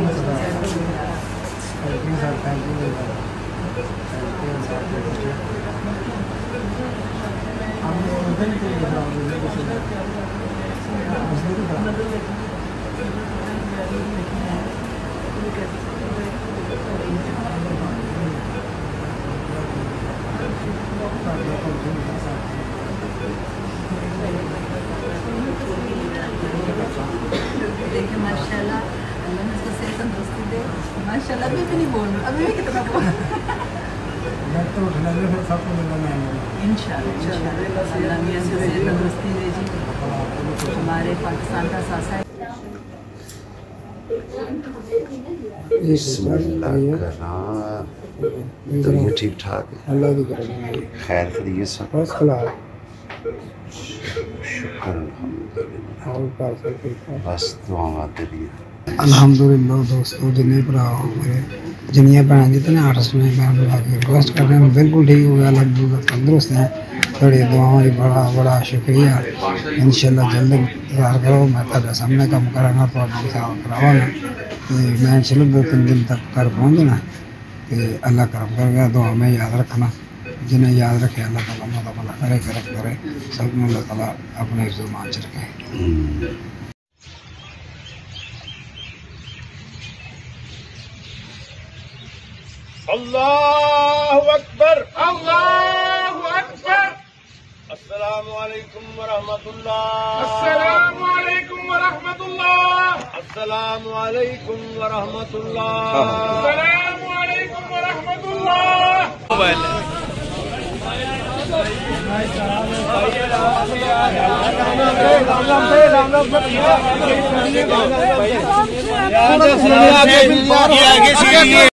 देखिए माशाल्लाह, अल्लाह ने उसको सेहत तंदुरुस्ती दे। माशाल्लाह अभी भी नहीं बोल रहा, अभी भी कितना बोल इंशाल्लाह अल्लाह मियां से सेहत तंदुरुस्ती दे जी। हमारे पाकिस्तान का सासा है। तो ये ठीक ठाक है, अल्लाह की खैर करिए सब, बस खिलाफ शुक्र अल्हम्दुलिल्लाह, और कर सकते बस दुआ आते रहिए। अल्हम्दुलिल्लाह। दोस्तों जिन्हें भरा मेरे जिन्हें भैन जितने आर्टिस्ट ने मैं बुला के रिक्वेस्ट कर रहे हैं बिल्कुल ठीक हो गया, अल्हम्दुलिल्लाह तंदुरुस्त हैं। बड़ी दुआओं की बड़ा बड़ा शुक्रिया। इंशाल्लाह जल्द इंतजार करो, मैं तेरे सामने काम करांगा तो करावांगा। मैं इंशाल्लाह 2-3 दिन तक घर पहुँच जाना। अल्लाह करम करेगा, दुआ में याद रखना। जिन्हें याद रखे अल्लाह ताला मदद भला करे, करम करे, सब अल्लाह ताला अपने ज़ुबान च रखे। अल्लाहु अकबर, अल्लाहु अकबर। अस्सलामु अलैकुम व रहमतुल्लाह, अस्सलामु अलैकुम व रहमतुल्लाह, अस्सलामु अलैकुम व रहमतुल्लाह, अस्सलामु अलैकुम व रहमतुल्लाह। मोबाइल है